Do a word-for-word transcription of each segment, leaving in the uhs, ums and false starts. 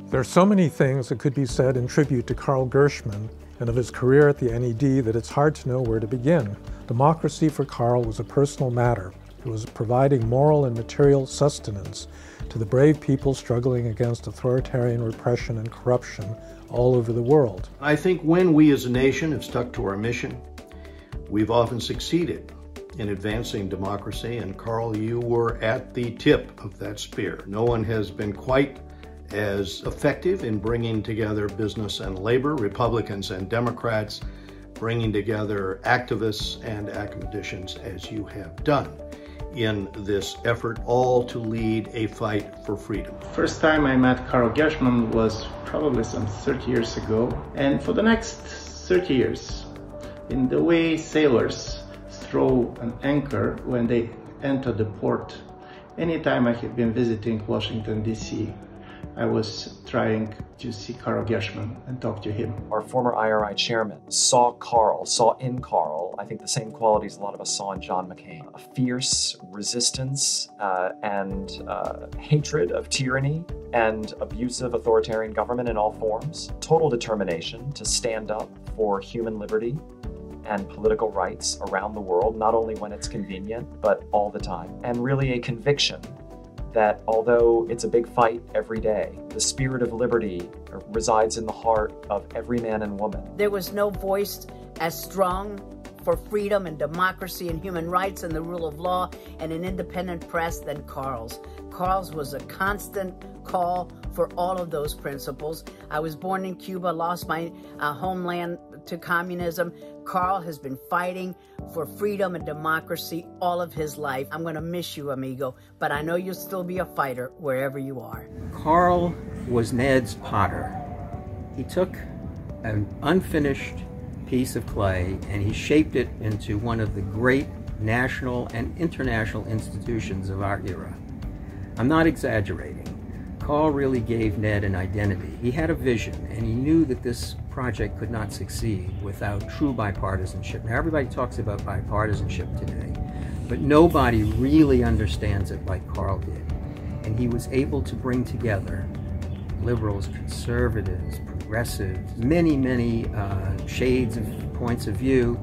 There are so many things that could be said in tribute to Karl Gershman and of his career at the N E D that it's hard to know where to begin. Democracy for Karl was a personal matter. It was providing moral and material sustenance to the brave people struggling against authoritarian repression and corruption all over the world. I think when we as a nation have stuck to our mission, we've often succeeded in advancing democracy, and Karl, you were at the tip of that spear. No one has been quite as effective in bringing together business and labor, Republicans and Democrats, bringing together activists and academicians as you have done in this effort, all to lead a fight for freedom. First time I met Karl Gershman was probably some thirty years ago, and for the next thirty years, in the way sailors throw an anchor when they enter the port, anytime I have been visiting Washington, D C, I was trying to see Karl Gershman and talk to him. Our former I R I chairman saw Karl, saw in Karl, I think the same qualities a lot of us saw in John McCain. A fierce resistance uh, and uh, hatred of tyranny and abusive authoritarian government in all forms. Total determination to stand up for human liberty and political rights around the world, not only when it's convenient, but all the time. And really a conviction that although it's a big fight every day, the spirit of liberty resides in the heart of every man and woman. There was no voice as strong for freedom and democracy and human rights and the rule of law and an independent press than Karl's. Karl's was a constant call for all of those principles. I was born in Cuba, lost my uh, homeland to communism. Karl has been fighting for freedom and democracy all of his life. I'm going to miss you, amigo, but I know you'll still be a fighter wherever you are. Karl was Ned's potter. He took an unfinished piece of clay and he shaped it into one of the great national and international institutions of our era. I'm not exaggerating. Karl really gave Ned an identity. He had a vision, and he knew that this project could not succeed without true bipartisanship. Now, everybody talks about bipartisanship today, but nobody really understands it like Karl did. And he was able to bring together liberals, conservatives, progressives, many, many uh, shades of points of view,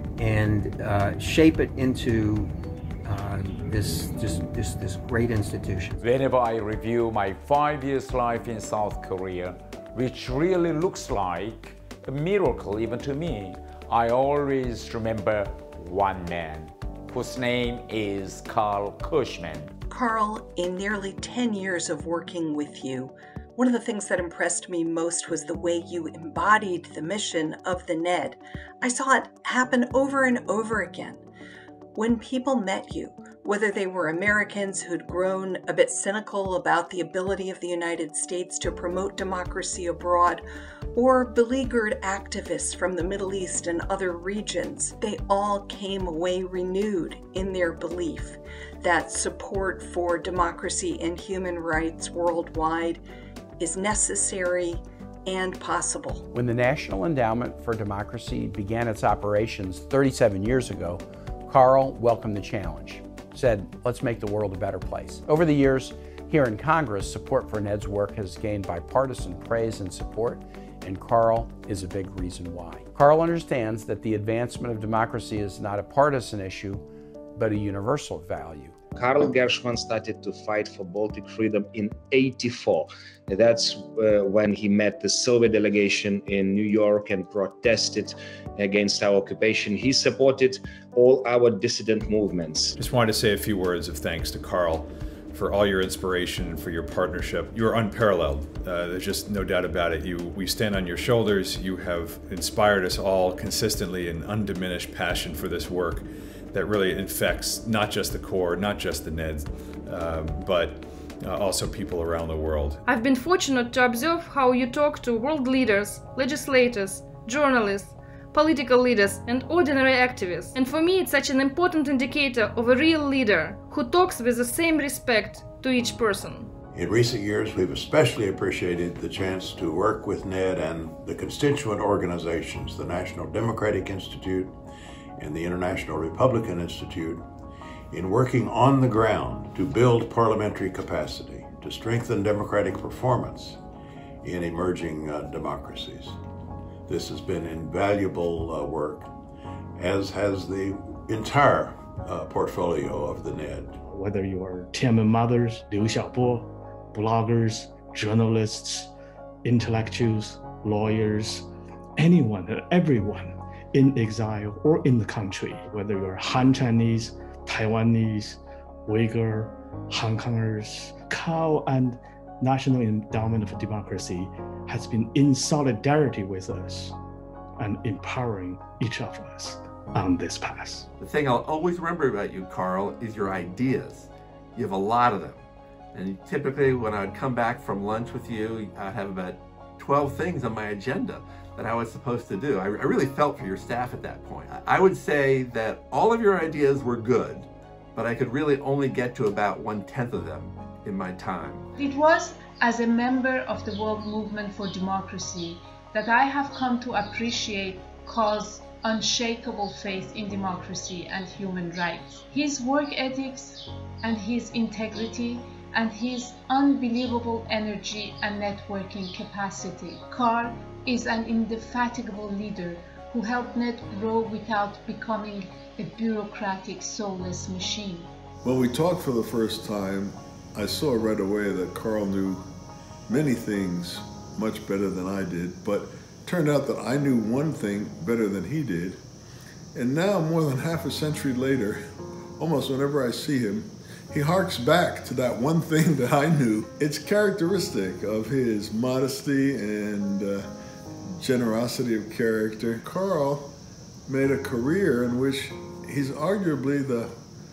and uh, shape it into Uh, this, this, this, this great institution. Whenever I review my five years life in South Korea, which really looks like a miracle even to me, I always remember one man, whose name is Karl Gershman. Karl, in nearly ten years of working with you, one of the things that impressed me most was the way you embodied the mission of the Ned. I saw it happen over and over again. When people met you, whether they were Americans who'd grown a bit cynical about the ability of the United States to promote democracy abroad, or beleaguered activists from the Middle East and other regions, they all came away renewed in their belief that support for democracy and human rights worldwide is necessary and possible. When the National Endowment for Democracy began its operations thirty-seven years ago, Karl welcomed the challenge, said, let's make the world a better place. Over the years, here in Congress, support for Ned's work has gained bipartisan praise and support, and Karl is a big reason why. Karl understands that the advancement of democracy is not a partisan issue, but a universal value. Karl Gershman started to fight for Baltic freedom in eighty-four. That's uh, when he met the Soviet delegation in New York and protested against our occupation. He supported all our dissident movements. Just wanted to say a few words of thanks to Karl for all your inspiration and for your partnership. You're unparalleled. Uh, there's just no doubt about it. You, we stand on your shoulders. You have inspired us all consistently an undiminished passion for this work that really infects not just the Corps, not just the Neds, uh, but uh, also people around the world. I've been fortunate to observe how you talk to world leaders, legislators, journalists, political leaders, and ordinary activists. And for me, it's such an important indicator of a real leader who talks with the same respect to each person. In recent years, we've especially appreciated the chance to work with Ned and the constituent organizations, the National Democratic Institute and the International Republican Institute, in working on the ground to build parliamentary capacity, to strengthen democratic performance, in emerging uh, democracies. This has been invaluable uh, work, as has the entire uh, portfolio of the N E D. Whether you are Tiananmen mothers, Liu Xiaobo, bloggers, journalists, intellectuals, lawyers, anyone and everyone in exile or in the country, whether you're Han Chinese, Taiwanese, Uyghur, Hong Kongers, C A O and National Endowment for Democracy has been in solidarity with us and empowering each of us on this path. The thing I'll always remember about you, Carl, is your ideas. You have a lot of them. And typically when I'd come back from lunch with you, I'd have about twelve things on my agenda that I was supposed to do. I, I really felt for your staff at that point. I would say that all of your ideas were good, but I could really only get to about one-tenth of them in my time. It was as a member of the World Movement for Democracy that I have come to appreciate Carl's unshakable faith in democracy and human rights. His work ethics and his integrity and his unbelievable energy and networking capacity. Carl is an indefatigable leader who helped N E D grow without becoming a bureaucratic, soulless machine. When we talked for the first time, I saw right away that Carl knew many things much better than I did, but it turned out that I knew one thing better than he did. And now, more than half a century later, almost whenever I see him, he harks back to that one thing that I knew. It's characteristic of his modesty and uh, generosity of character. Carl made a career in which he's arguably the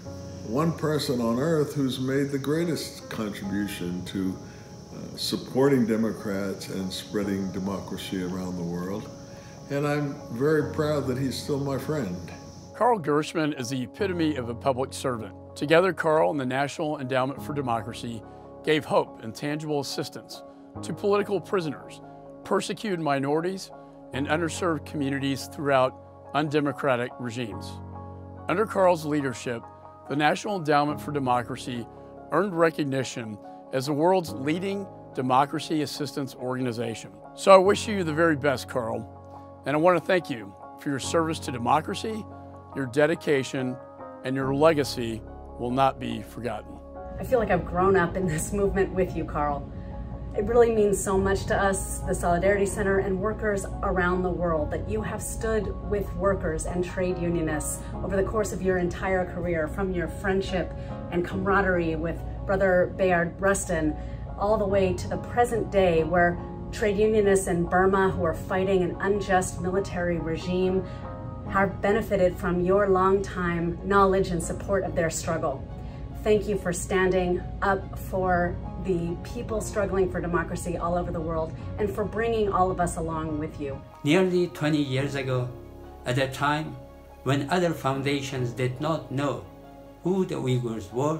one person on earth who's made the greatest contribution to uh, supporting Democrats and spreading democracy around the world. And I'm very proud that he's still my friend. Carl Gershman is the epitome of a public servant. Together, Carl and the National Endowment for Democracy gave hope and tangible assistance to political prisoners, persecuted minorities, and underserved communities throughout undemocratic regimes. Under Carl's leadership, the National Endowment for Democracy earned recognition as the world's leading democracy assistance organization. So I wish you the very best, Carl, and I want to thank you for your service to democracy, your dedication, and your legacy will not be forgotten. I feel like I've grown up in this movement with you, Carl. It really means so much to us, the Solidarity Center, and workers around the world, that you have stood with workers and trade unionists over the course of your entire career, from your friendship and camaraderie with Brother Bayard Rustin, all the way to the present day, where trade unionists in Burma who are fighting an unjust military regime have benefited from your longtime knowledge and support of their struggle. Thank you for standing up for the people struggling for democracy all over the world, and for bringing all of us along with you. Nearly twenty years ago, at a time when other foundations did not know who the Uyghurs were,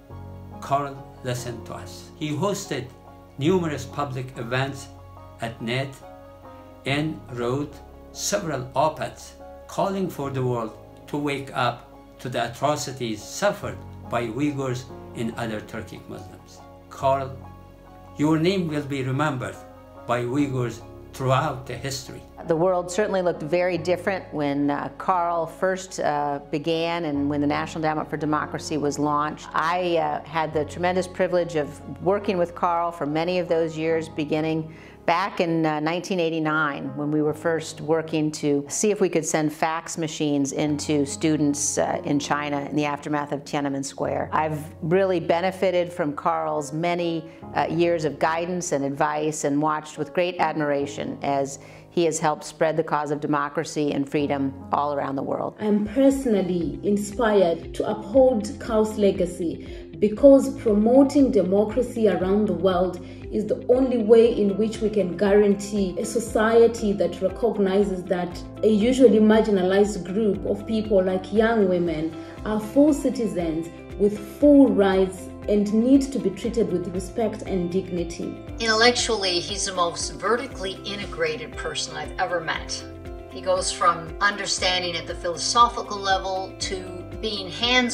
Carl listened to us. He hosted numerous public events at N E D and wrote several op-eds calling for the world to wake up to the atrocities suffered by Uyghurs and other Turkic Muslims. Carl, your name will be remembered by Uyghurs throughout the history. The world certainly looked very different when uh, Carl first uh, began and when the National Endowment for Democracy was launched. I uh, had the tremendous privilege of working with Carl for many of those years, beginning back in uh, nineteen eighty-nine, when we were first working to see if we could send fax machines into students uh, in China in the aftermath of Tiananmen Square. I've really benefited from Carl's many uh, years of guidance and advice, and watched with great admiration as he has helped spread the cause of democracy and freedom all around the world. I'm personally inspired to uphold Carl's legacy, because promoting democracy around the world is the only way in which we can guarantee a society that recognizes that a usually marginalized group of people like young women are full citizens with full rights and need to be treated with respect and dignity. Intellectually, he's the most vertically integrated person I've ever met. He goes from understanding at the philosophical level to being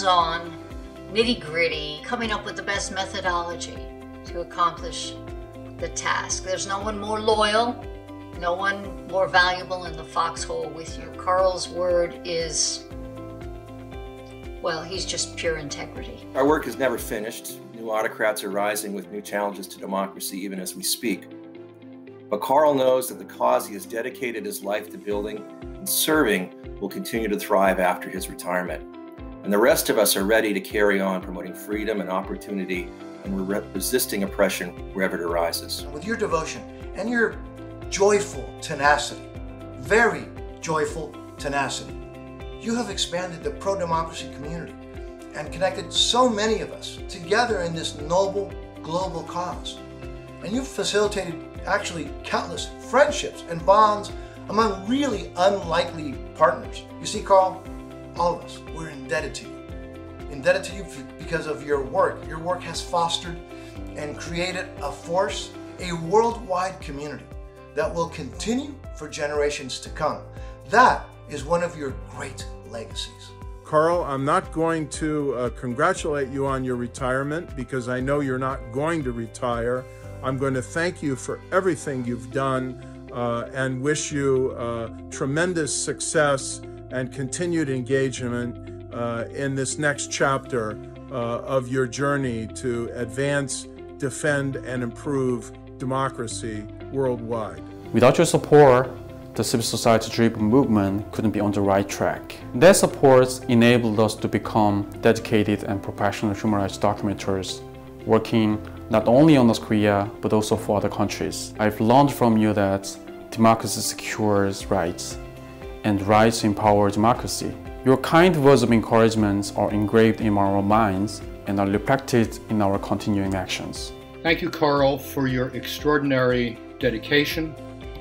hands-on, nitty-gritty, coming up with the best methodology to accomplish the task. There's no one more loyal, no one more valuable in the foxhole with you. Carl's word is, well, he's just pure integrity. Our work is never finished. New autocrats are rising with new challenges to democracy even as we speak. But Carl knows that the cause he has dedicated his life to building and serving will continue to thrive after his retirement. And the rest of us are ready to carry on promoting freedom and opportunity and re resisting oppression wherever it arises. With your devotion and your joyful tenacity, very joyful tenacity, you have expanded the pro-democracy community and connected so many of us together in this noble global cause. And you've facilitated actually countless friendships and bonds among really unlikely partners. You see, Carl, all of us, we're indebted to you. Indebted to you because of your work. Your work has fostered and created a force, a worldwide community that will continue for generations to come. That is one of your great legacies. Carl, I'm not going to uh, congratulate you on your retirement because I know you're not going to retire. I'm going to thank you for everything you've done uh, and wish you uh, tremendous success and continued engagement uh, in this next chapter uh, of your journey to advance, defend, and improve democracy worldwide. Without your support, the civil society-driven movement couldn't be on the right track. Their support enabled us to become dedicated and professional human rights documenters, working not only on North Korea, but also for other countries. I've learned from you that democracy secures rights, and rights empower democracy. Your kind words of encouragement are engraved in our minds and are reflected in our continuing actions. Thank you, Carl, for your extraordinary dedication,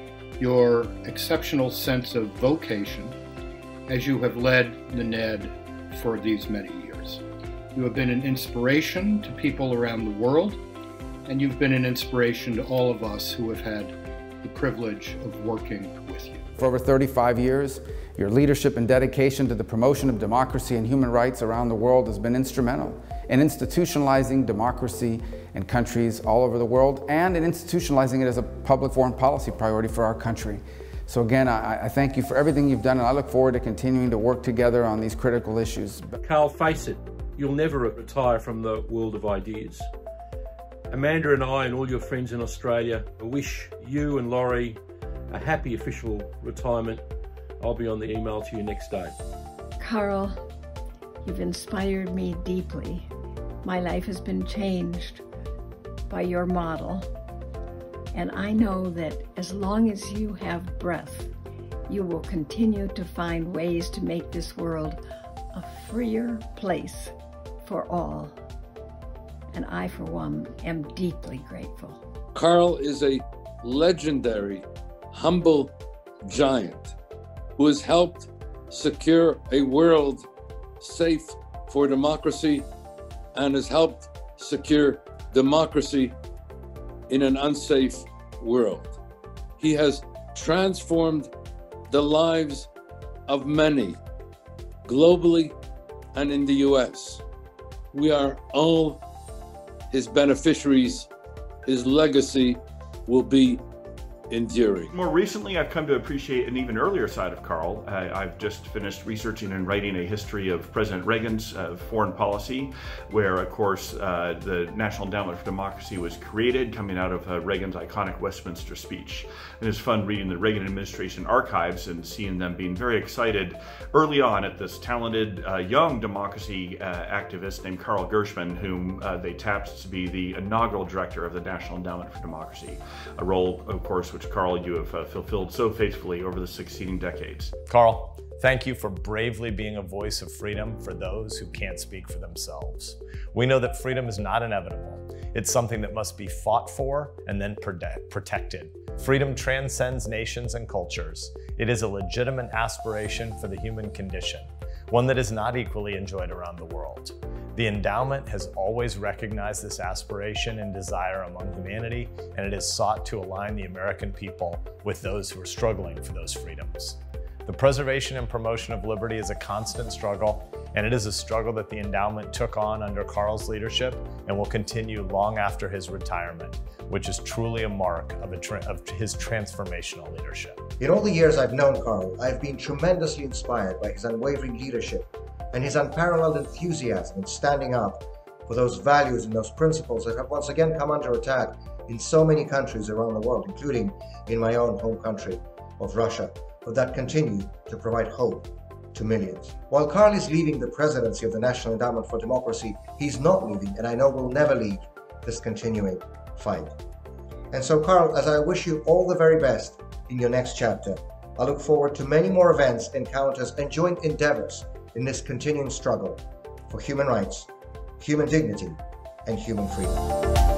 your exceptional sense of vocation as you have led the N E D for these many years. You have been an inspiration to people around the world, and you've been an inspiration to all of us who have had the privilege of working with you. For over thirty-five years, your leadership and dedication to the promotion of democracy and human rights around the world has been instrumental in institutionalizing democracy in countries all over the world and in institutionalizing it as a public foreign policy priority for our country. So again, I, I thank you for everything you've done, and I look forward to continuing to work together on these critical issues. Carl, face it, you'll never retire from the world of ideas. Amanda and I and all your friends in Australia wish you and Laurie a happy official retirement. I'll be on the email to you next day. Carl, you've inspired me deeply. My life has been changed by your model. And I know that as long as you have breath, you will continue to find ways to make this world a freer place for all. And I, for one, am deeply grateful. Carl is a legendary, humble giant who has helped secure a world safe for democracy and has helped secure democracy in an unsafe world. He has transformed the lives of many globally and in the U S. We are all his beneficiaries. His legacy will be enduring. More recently, I've come to appreciate an even earlier side of Carl. Uh, I've just finished researching and writing a history of President Reagan's uh, foreign policy, where, of course, uh, the National Endowment for Democracy was created, coming out of uh, Reagan's iconic Westminster speech. And it's fun reading the Reagan administration archives and seeing them being very excited early on at this talented uh, young democracy uh, activist named Carl Gershman, whom uh, they tapped to be the inaugural director of the National Endowment for Democracy, a role, of course, which Carl, you have uh, fulfilled so faithfully over the succeeding decades. Carl, thank you for bravely being a voice of freedom for those who can't speak for themselves. We know that freedom is not inevitable. It's something that must be fought for and then protected. Freedom transcends nations and cultures. It is a legitimate aspiration for the human condition, one that is not equally enjoyed around the world. The endowment has always recognized this aspiration and desire among humanity, and it has sought to align the American people with those who are struggling for those freedoms. The preservation and promotion of liberty is a constant struggle, and it is a struggle that the endowment took on under Carl's leadership and will continue long after his retirement, which is truly a mark of, a tra of his transformational leadership. In all the years I've known Carl, I've been tremendously inspired by his unwavering leadership and his unparalleled enthusiasm in standing up for those values and those principles that have once again come under attack in so many countries around the world, including in my own home country of Russia, but that continue to provide hope to millions. While Carl is leaving the presidency of the National Endowment for Democracy, he's not leaving, and I know will never leave this continuing fight. And so, Carl, as I wish you all the very best in your next chapter, I look forward to many more events, encounters, and joint endeavors in this continuing struggle for human rights, human dignity, and human freedom.